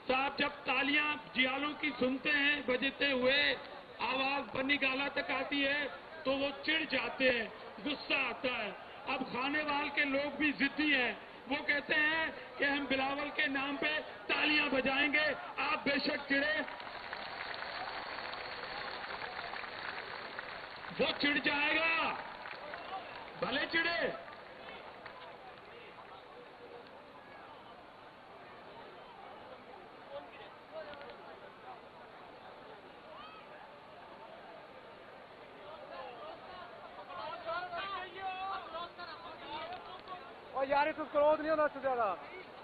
तो आप जब तालियां जियालों की सुनते हैं बजते हुए, आवाज बनी गाला तक आती है तो वो चिढ़ जाते हैं, गुस्सा आता है। अब खानेवाल के लोग भी जिद्दी हैं, वो कहते हैं कि हम बिलावल के नाम पे तालियां बजाएंगे, आप बेशक चिढ़े, वो चिढ़ जाएगा, भले चिढ़े। और यार इसको क्रोध नहीं होना चाहिए ज्यादा।